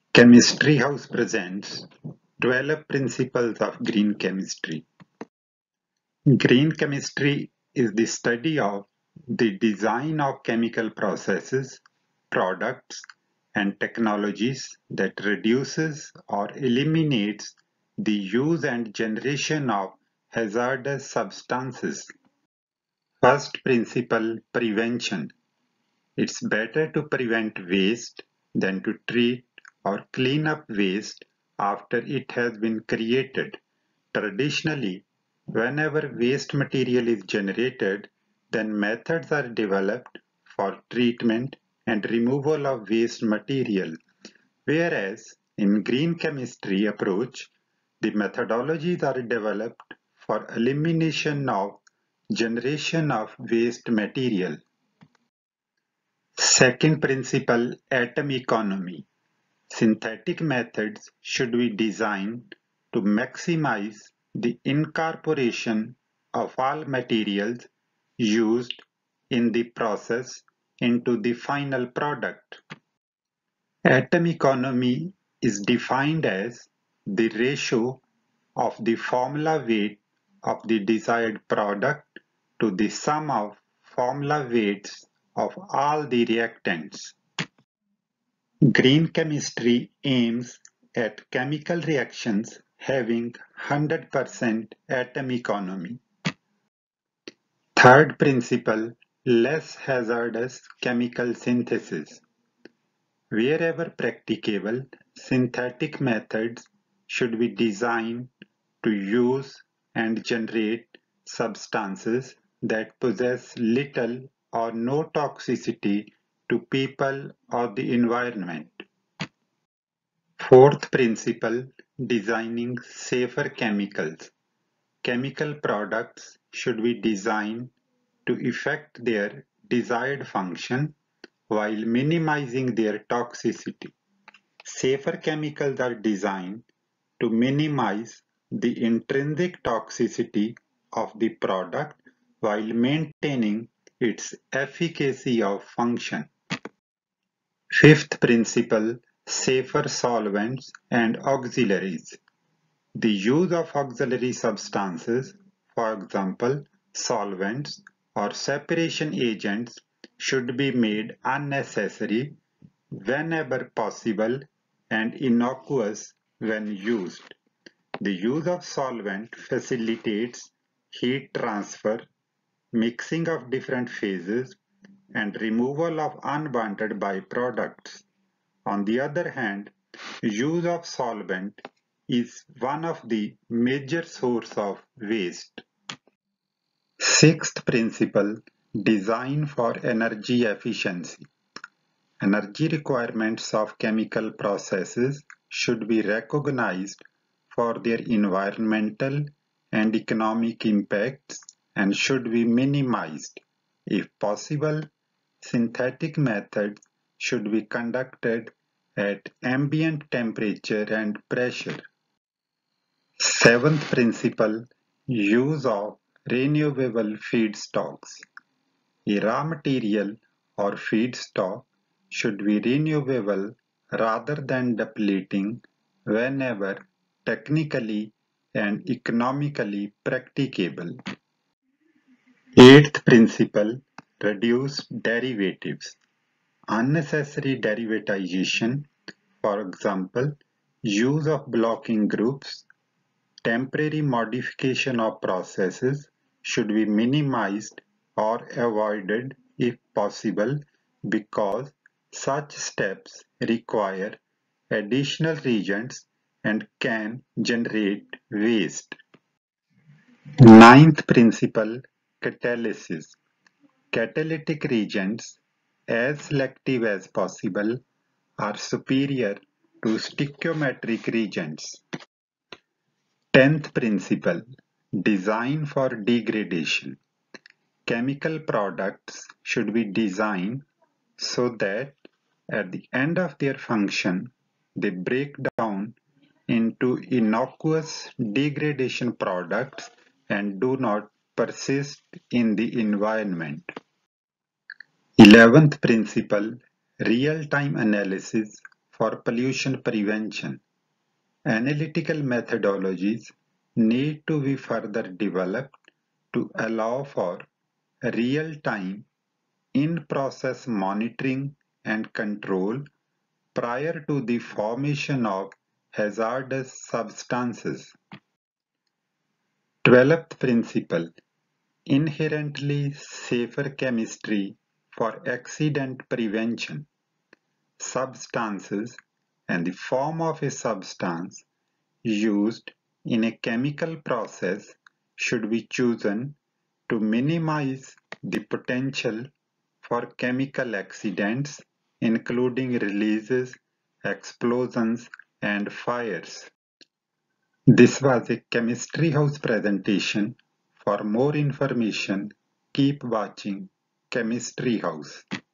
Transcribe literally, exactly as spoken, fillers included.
Chemistry House presents twelve Principles of Green Chemistry. Green chemistry is the study of the design of chemical processes, products, and technologies that reduces or eliminates the use and generation of hazardous substances. First principle, prevention. It's better to prevent waste than to treat or clean up waste after it has been created. Traditionally, whenever waste material is generated, then methods are developed for treatment and removal of waste material. Whereas in green chemistry approach, the methodologies are developed for elimination of generation of waste material. Second principle, atom economy. Synthetic methods should be designed to maximize the incorporation of all materials used in the process into the final product. Atom economy is defined as the ratio of the formula weight of the desired product to the sum of formula weights of all the reactants. Green chemistry aims at chemical reactions having one hundred percent atom economy. Third principle, less hazardous chemical synthesis. Wherever practicable, synthetic methods should be designed to use and generate substances that possess little or no toxicity to people or the environment. Fourth principle, designing safer chemicals. Chemical products should be designed to effect their desired function while minimizing their toxicity. Safer chemicals are designed to minimize the intrinsic toxicity of the product while maintaining its efficacy of function. Fifth principle, safer solvents and auxiliaries. The use of auxiliary substances, for example, solvents or separation agents, should be made unnecessary whenever possible and innocuous when used. The use of solvent facilitates heat transfer, mixing of different phases, and removal of unwanted byproducts. On the other hand, use of solvent is one of the major source of waste. Sixth principle, design for energy efficiency. Energy requirements of chemical processes should be recognized for their environmental and economic impacts and should be minimized. If possible, synthetic methods should be conducted at ambient temperature and pressure. Seventh principle, use of renewable feedstocks. A raw material or feedstock should be renewable rather than depleting whenever technically and economically practicable. Eighth principle, reduce derivatives. Unnecessary derivatization, for example, use of blocking groups, temporary modification of processes should be minimized or avoided if possible because such steps require additional reagents and can generate waste. Ninth principle, catalysis. Catalytic reagents, as selective as possible, are superior to stoichiometric reagents. Tenth principle, design for degradation. Chemical products should be designed so that at the end of their function, they break down into innocuous degradation products and do not persist in the environment. Eleventh principle, real-time analysis for pollution prevention. Analytical methodologies need to be further developed to allow for real-time, in-process monitoring and control prior to the formation of hazardous substances. twelfth principle: inherently safer chemistry for accident prevention. Substances and the form of a substance used in a chemical process should be chosen to minimize the potential for chemical accidents, including releases, explosions, and fires. This was a Chemistry House presentation. For more information, keep watching Chemistry House.